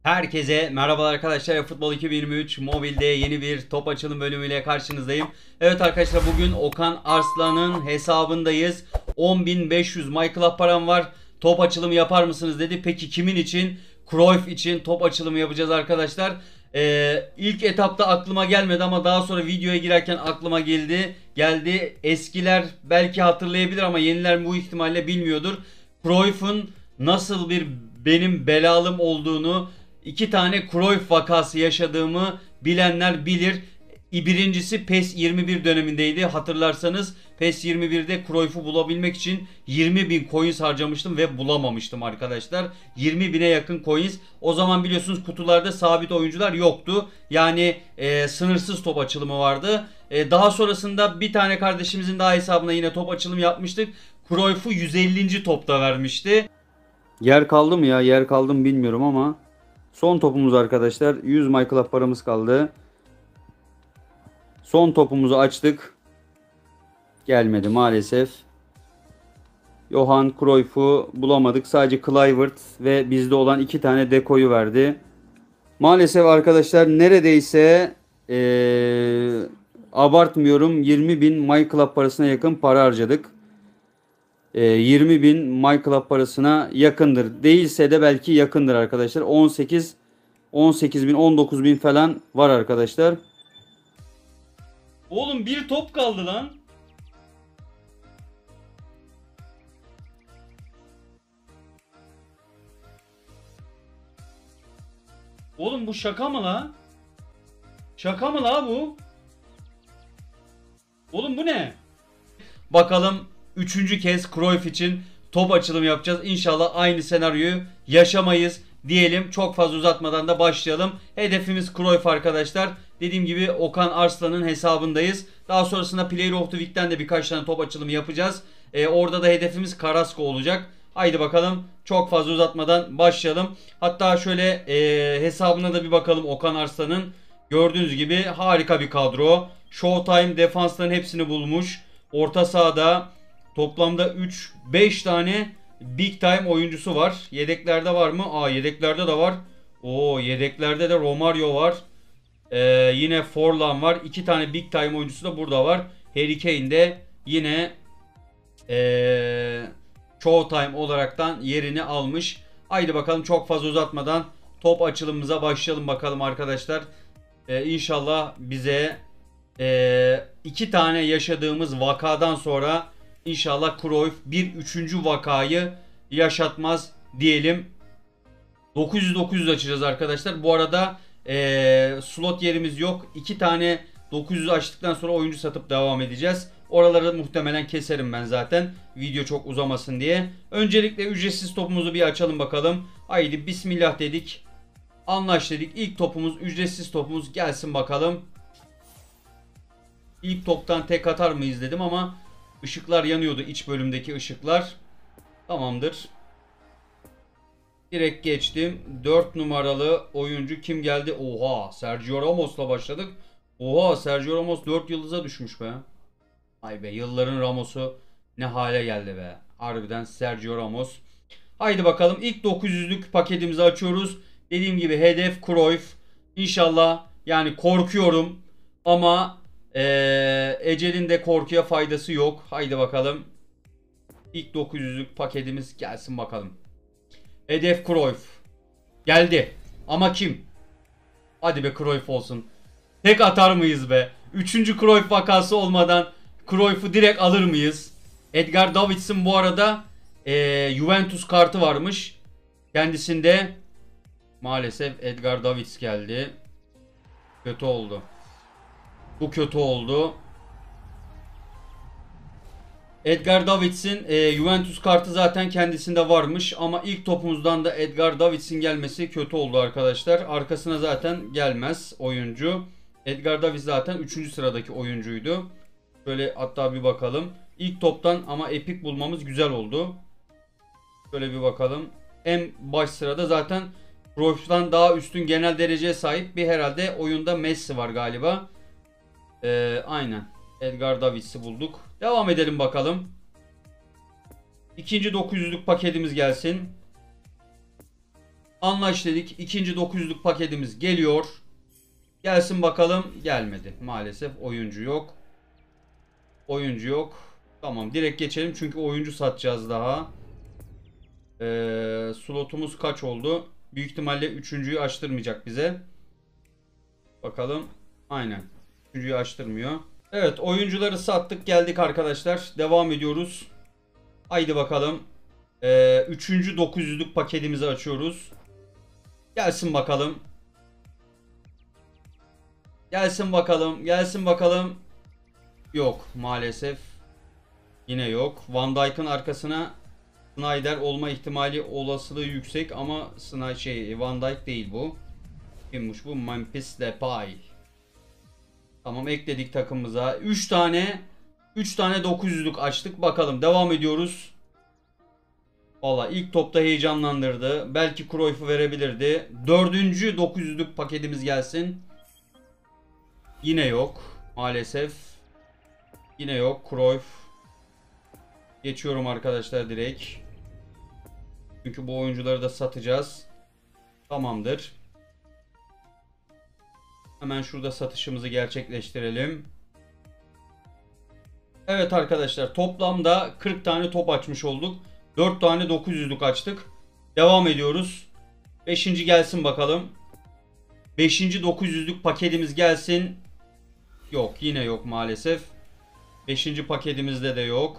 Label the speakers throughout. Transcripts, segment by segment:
Speaker 1: Herkese merhabalar arkadaşlar. Futbol 2023 mobilde yeni bir top açılım bölümüyle karşınızdayım. Evet arkadaşlar, bugün Okan Arslan'ın hesabındayız. 10.500 MyClub param var. Top açılımı yapar mısınız dedi. Peki kimin için? Cruyff için top açılımı yapacağız arkadaşlar. İlk etapta aklıma gelmedi ama daha sonra videoya girerken aklıma geldi. Eskiler belki hatırlayabilir ama yeniler bu ihtimalle bilmiyordur. Cruyff'un nasıl bir benim belalım olduğunu, iki tane Cruyff vakası yaşadığımı bilenler bilir. Birincisi PES 21 dönemindeydi. Hatırlarsanız PES 21'de Cruyff'u bulabilmek için 20.000 coins harcamıştım ve bulamamıştım arkadaşlar. 20.000'e yakın coins. O zaman biliyorsunuz kutularda sabit oyuncular yoktu. Yani sınırsız top açılımı vardı. Daha sonrasında bir tane kardeşimizin daha hesabına yine top açılımı yapmıştık. Cruyff'u 150. topta vermişti. Yer kaldı mı ya? Yer kaldı mı bilmiyorum ama son topumuz arkadaşlar. 100 MyClub paramız kaldı. Son topumuzu açtık. Gelmedi maalesef. Johan Cruyff'u bulamadık. Sadece Kluivert ve bizde olan iki tane dekoyu verdi. Maalesef arkadaşlar neredeyse abartmıyorum 20.000 MyClub parasına yakın para harcadık. 20.000 MyClub parasına yakındır. Değilse de belki yakındır arkadaşlar. 18.000 19.000 falan var arkadaşlar. Oğlum bir top kaldı lan. Oğlum bu şaka mı la? Şaka mı la bu? Oğlum bu ne? Bakalım 3. kez Cruyff için top açılımı yapacağız. İnşallah aynı senaryoyu yaşamayız diyelim. Çok fazla uzatmadan da başlayalım. Hedefimiz Cruyff arkadaşlar. Dediğim gibi Okan Arslan'ın hesabındayız. Daha sonrasında Player of the Week'ten de birkaç tane top açılımı yapacağız. Orada da hedefimiz Carrasco olacak. Haydi bakalım, çok fazla uzatmadan başlayalım. Hatta şöyle hesabına da bir bakalım Okan Arslan'ın. Gördüğünüz gibi harika bir kadro. Showtime defansların hepsini bulmuş. Orta sahada toplamda 5 tane big time oyuncusu var. Yedeklerde var mı? Yedeklerde de var. Yedeklerde de Romario var. Yine Forlan var. 2 tane big time oyuncusu da burada var. Harry Kane de yine Showtime olaraktan yerini almış. Haydi bakalım, çok fazla uzatmadan top açılımımıza başlayalım bakalım arkadaşlar. İnşallah bize 2 tane yaşadığımız vakadan sonra inşallah Cruyff bir 3. vakayı yaşatmaz diyelim. 900 açacağız arkadaşlar. Bu arada slot yerimiz yok. 2 tane 900 açtıktan sonra oyuncu satıp devam edeceğiz. Oraları muhtemelen keserim ben zaten, video çok uzamasın diye. Öncelikle ücretsiz topumuzu bir açalım bakalım. Haydi bismillah dedik. Anlaş dedik. İlk topumuz, ücretsiz topumuz gelsin bakalım. İlk toptan tek atar mıyız dedim ama ışıklar yanıyordu, iç bölümdeki ışıklar. Tamamdır. Direkt geçtim. 4 numaralı oyuncu kim geldi? Sergio Ramos'la başladık. Sergio Ramos 4 yıldıza düşmüş be. Ay be, yılların Ramos'u ne hale geldi be. Harbiden Sergio Ramos. Haydi bakalım, ilk 900'lük paketimizi açıyoruz. Dediğim gibi hedef Cruyff. İnşallah, yani korkuyorum ama ecelin de korkuya faydası yok. Haydi bakalım. İlk 900'lük paketimiz gelsin bakalım. Hedef Cruyff. Geldi. Ama kim? Hadi be, Cruyff olsun. Tek atar mıyız be? 3. Cruyff vakası olmadan Cruyff'u direkt alır mıyız? Edgar Davids'in bu arada Juventus kartı varmış. Kendisinde maalesef Edgar Davids geldi. Kötü oldu. Bu kötü oldu. Edgar Davids'in Juventus kartı zaten kendisinde varmış ama ilk topumuzdan da Edgar Davids'in gelmesi kötü oldu arkadaşlar. Arkasına zaten gelmez oyuncu. Edgar Davids zaten 3. sıradaki oyuncuydu. Şöyle hatta bir bakalım. İlk toptan ama epik bulmamız güzel oldu. Şöyle bir bakalım. En baş sırada zaten Cruyff'tan daha üstün genel dereceye sahip bir herhalde oyunda Messi var galiba. Aynen. Edgar Davids'i bulduk. Devam edelim bakalım. İkinci 900'lük paketimiz gelsin. Anlaş dedik. İkinci 900'lük paketimiz geliyor. Gelsin bakalım. Gelmedi. Maalesef oyuncu yok. Oyuncu yok. Tamam, direkt geçelim çünkü oyuncu satacağız daha. Slotumuz kaç oldu? Büyük ihtimalle üçüncüyü açtırmayacak bize. Bakalım. Aynen. Üçüncüyü açtırmıyor. Evet, oyuncuları sattık, geldik arkadaşlar. Devam ediyoruz. Haydi bakalım. Üçüncü 900'lük paketimizi açıyoruz. Gelsin bakalım. Gelsin bakalım. Gelsin bakalım. Yok maalesef. Yine yok. Van Dijk'ın arkasına Snyder olma ihtimali, olasılığı yüksek ama Van Dijk değil bu. Kimmiş bu? Memphis Depay. Tamam, ekledik takımımıza. 3 tane 900'lük açtık. Bakalım, devam ediyoruz. Valla ilk topta heyecanlandırdı. Belki Cruyff'u verebilirdi. Dördüncü 900'lük paketimiz gelsin. Yine yok. Maalesef. Yine yok. Cruyff. Geçiyorum arkadaşlar direkt. Çünkü bu oyuncuları da satacağız. Tamamdır. Hemen şurada satışımızı gerçekleştirelim. Evet arkadaşlar, toplamda 40 tane top açmış olduk. 4 tane 900'lük açtık. Devam ediyoruz. 5. gelsin bakalım. 5. 900'lük paketimiz gelsin. Yok, yine yok maalesef. 5. paketimizde de yok.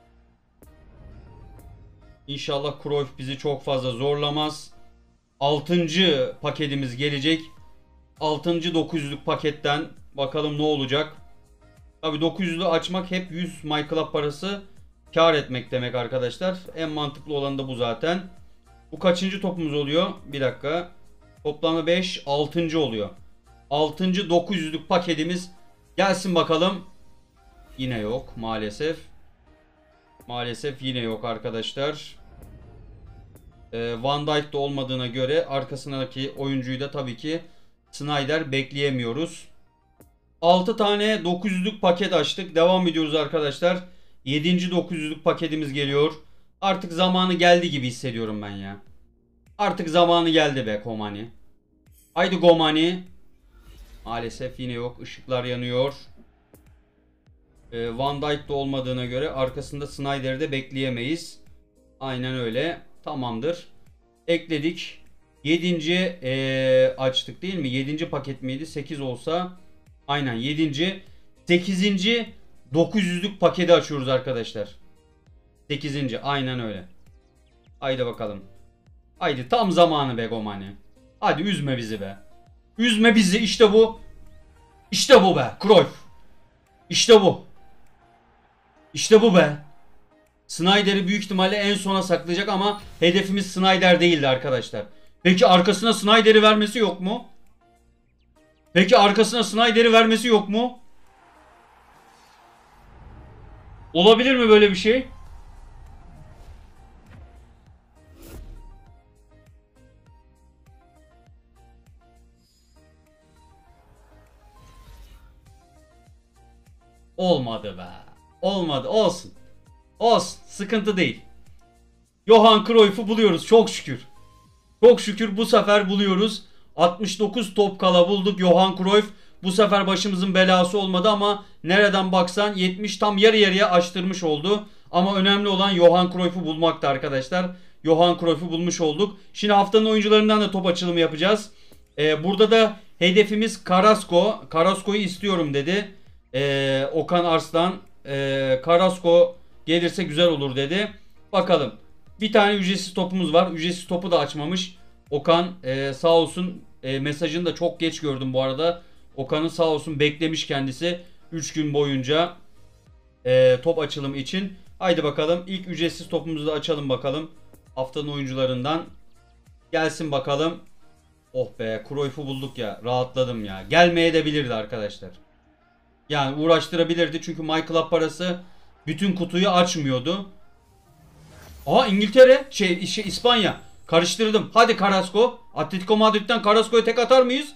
Speaker 1: İnşallah Cruyff bizi çok fazla zorlamaz. 6. paketimiz gelecek. 6. 900'lük paketten bakalım ne olacak. Tabii 900'lü açmak hep 100 MyClub parası kar etmek demek arkadaşlar. En mantıklı olan da bu zaten. Bu kaçıncı topumuz oluyor? Bir dakika. Toplamda 5, 6. oluyor. 6. 900'lük paketimiz gelsin bakalım. Yine yok maalesef. Maalesef yine yok arkadaşlar. Van Dijk da olmadığına göre arkasındaki oyuncuyu da tabii ki Snyder bekleyemiyoruz. 6 tane 900'lük paket açtık. Devam ediyoruz arkadaşlar. 7. 900'lük paketimiz geliyor. Artık zamanı geldi gibi hissediyorum ben ya. Artık zamanı geldi be Komani. Haydi Gomani. Maalesef yine yok. Işıklar yanıyor. Van Dijk da olmadığına göre arkasında Snyder'i de bekleyemeyiz. Aynen öyle. Tamamdır. Ekledik. 7. Açtık değil mi? 7. paket miydi? 8 olsa. Aynen 7. 8. 900'lük paketi açıyoruz arkadaşlar. 8. Aynen öyle. Haydi bakalım. Haydi tam zamanı be Gomani. Hadi üzme bizi be. Üzme bizi, işte bu. İşte bu be Cruyff. İşte bu. İşte bu be. Snyder'i büyük ihtimalle en sona saklayacak ama hedefimiz Snyder değildi arkadaşlar. Peki arkasına Snyder'i vermesi yok mu? Peki arkasına Snyder'i vermesi yok mu? Olabilir mi böyle bir şey? Olmadı be. Olmadı. Olsun. Olsun. Sıkıntı değil. Johan Cruyff'u buluyoruz çok şükür. Çok şükür bu sefer buluyoruz. 69 top kala bulduk Johan Cruyff. Bu sefer başımızın belası olmadı ama nereden baksan 70, tam yarı yarıya açtırmış oldu. Ama önemli olan Johan Cruyff'u bulmaktı arkadaşlar. Johan Cruyff'u bulmuş olduk. Şimdi haftanın oyuncularından da top açılımı yapacağız. Burada da hedefimiz Carrasco. Carrasco'yu istiyorum dedi. Okan Arslan. Carrasco gelirse güzel olur dedi. Bakalım. Bir tane ücretsiz topumuz var. Ücretsiz topu da açmamış. Okan sağ olsun, mesajını da çok geç gördüm bu arada. Okan'ın sağ olsun beklemiş kendisi 3 gün boyunca top açılımı için. Haydi bakalım, ilk ücretsiz topumuzu da açalım bakalım. Haftanın oyuncularından gelsin bakalım. Oh be, Cruyff'u bulduk ya, rahatladım ya. Gelmeye de bilirdi arkadaşlar. Yani uğraştırabilirdi çünkü MyClub parası bütün kutuyu açmıyordu. Aa, İngiltere İspanya. Karıştırdım. Hadi Carrasco. Atletico Madrid'den Carrasco'ya tek atar mıyız?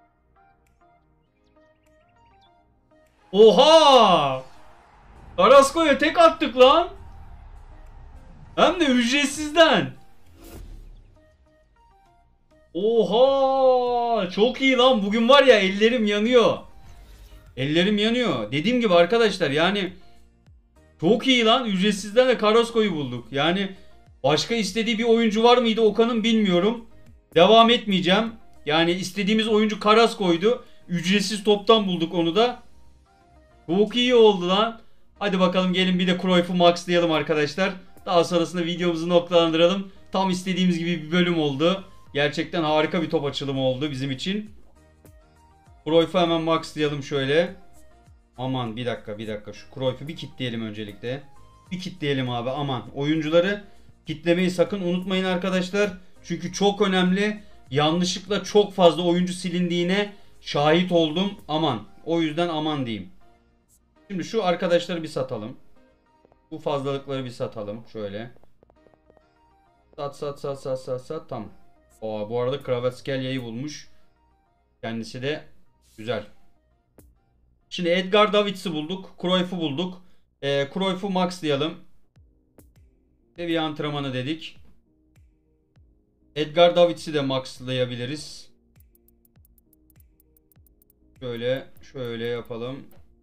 Speaker 1: Oha! Carrasco'ya tek attık lan. Hem de ücretsizden. Oha! Çok iyi lan. Bugün var ya, ellerim yanıyor. Ellerim yanıyor. Dediğim gibi arkadaşlar, yani çok iyi lan. Ücretsizden de Carrasco'yu bulduk. Yani başka istediği bir oyuncu var mıydı Okan'ın, bilmiyorum. Devam etmeyeceğim. Yani istediğimiz oyuncu Carrasco'ydu. Ücretsiz toptan bulduk onu da. Çok iyi oldu lan. Hadi bakalım, gelin bir de Cruyff'u maxlayalım arkadaşlar. Daha sonrasında videomuzu noktalandıralım. Tam istediğimiz gibi bir bölüm oldu. Gerçekten harika bir top açılımı oldu bizim için. Cruyff'u hemen maxlayalım şöyle. Aman bir dakika. Şu Cruyff'u bir kitleyelim öncelikle. Bir kitleyelim abi, aman. Oyuncuları kitlemeyi sakın unutmayın arkadaşlar. Çünkü çok önemli. Yanlışlıkla çok fazla oyuncu silindiğine şahit oldum. Aman. O yüzden aman diyeyim. Şimdi şu arkadaşları bir satalım. Bu fazlalıkları bir satalım. Şöyle. Sat. Tamam. Bu arada Kvaratskhelia bulmuş. Kendisi de güzel. Şimdi Edgar Davids'i bulduk. Cruyff'u bulduk. Cruyff'u maxlayalım. Seviye antrenmanı dedik. Edgar Davids'i de maxlayabiliriz. Şöyle yapalım.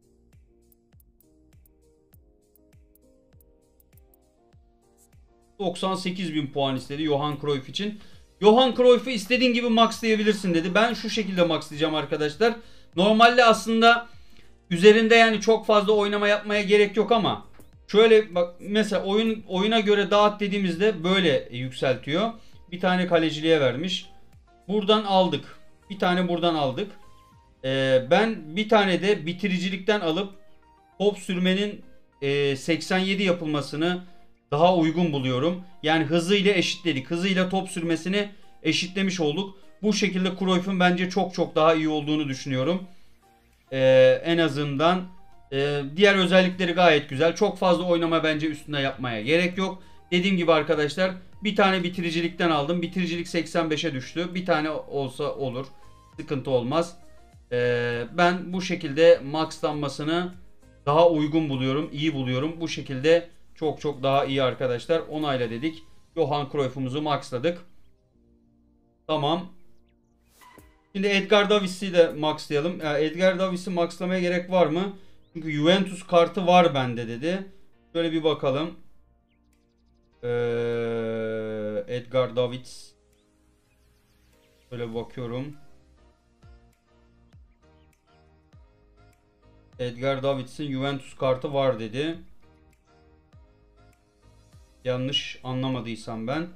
Speaker 1: ...98.000 puan istedi Johan Cruyff için. Johan Cruyff'u istediğin gibi maxlayabilirsin dedi. Ben şu şekilde maxlayacağım arkadaşlar. Normalde aslında üzerinde yani çok fazla oynama yapmaya gerek yok ama şöyle bak, mesela oyuna göre dağıt dediğimizde böyle yükseltiyor. Bir tane kaleciliğe vermiş. Buradan aldık. Bir tane buradan aldık. Ben bir tane de bitiricilikten alıp top sürmenin 87 yapılmasını daha uygun buluyorum. Yani hızıyla eşitledik. Hızıyla top sürmesini eşitlemiş olduk. Bu şekilde Cruyff'un bence çok daha iyi olduğunu düşünüyorum. En azından diğer özellikleri gayet güzel. Çok fazla oynama bence üstüne yapmaya gerek yok. Dediğim gibi arkadaşlar, bir tane bitiricilikten aldım. Bitiricilik 85'e düştü. Bir tane olsa olur. Sıkıntı olmaz. Ben bu şekilde maxlanmasını daha uygun buluyorum. İyi buluyorum. Bu şekilde çok daha iyi arkadaşlar. Onayla dedik. Johan Cruyff'umuzu maxladık. Tamam. Şimdi Edgar Davids'i de maxlayalım. Edgar Davids'i maxlamaya gerek var mı? Çünkü Juventus kartı var bende dedi. Şöyle bir bakalım. Edgar Davids. Şöyle bakıyorum. Edgar Davids'in Juventus kartı var dedi. Yanlış anlamadıysam ben.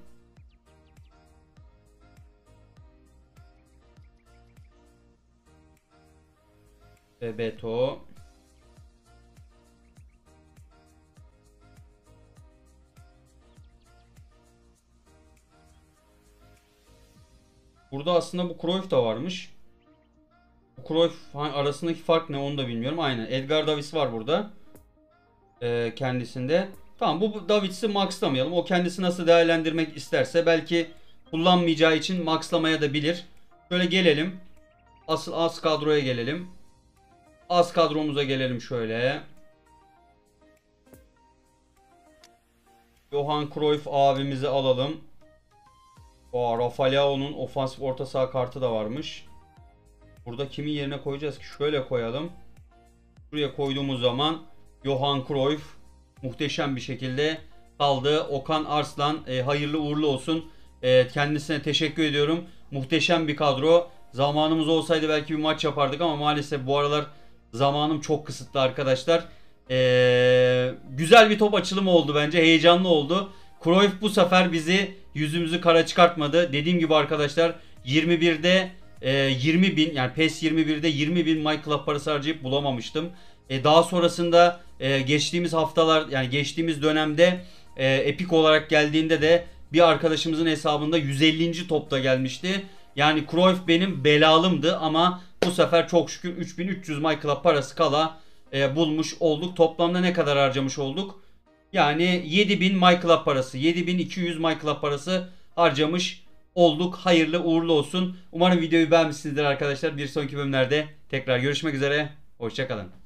Speaker 1: Bebeto. Burada aslında bu Cruyff da varmış. Bu Cruyff arasındaki fark ne, onu da bilmiyorum. Aynen. Edgar Davids var burada. Kendisinde. Tamam, bu Davids'i maxlamayalım. O kendisi nasıl değerlendirmek isterse belki kullanmayacağı için maxlamaya da bilir. Şöyle gelelim. Asıl az kadroya gelelim. Az kadromuza gelelim şöyle. Johan Cruyff abimizi alalım. Rafa Leao'nun ofansif orta saha kartı da varmış. Burada kimin yerine koyacağız ki? Şöyle koyalım. Buraya koyduğumuz zaman Johan Cruyff muhteşem bir şekilde kaldı. Okan Arslan hayırlı uğurlu olsun. Kendisine teşekkür ediyorum. Muhteşem bir kadro. Zamanımız olsaydı belki bir maç yapardık ama maalesef bu aralar zamanım çok kısıtlı arkadaşlar. Güzel bir top açılımı oldu bence. Heyecanlı oldu. Cruyff bu sefer bizi yüzümüzü kara çıkartmadı. Dediğim gibi arkadaşlar 21'de 20.000 yani PES 21'de 20.000 My Club parası harcayıp bulamamıştım. Daha sonrasında geçtiğimiz haftalar yani geçtiğimiz dönemde Epic olarak geldiğinde de bir arkadaşımızın hesabında 150. topta gelmişti. Yani Cruyff benim belalımdı ama bu sefer çok şükür 3300 My Club parası kala bulmuş olduk. Toplamda ne kadar harcamış olduk? Yani 7000 My Club parası, 7200 My Club parası harcamış olduk. Hayırlı uğurlu olsun. Umarım videoyu beğenmişsinizdir arkadaşlar. Bir sonraki bölümlerde tekrar görüşmek üzere. Hoşça kalın.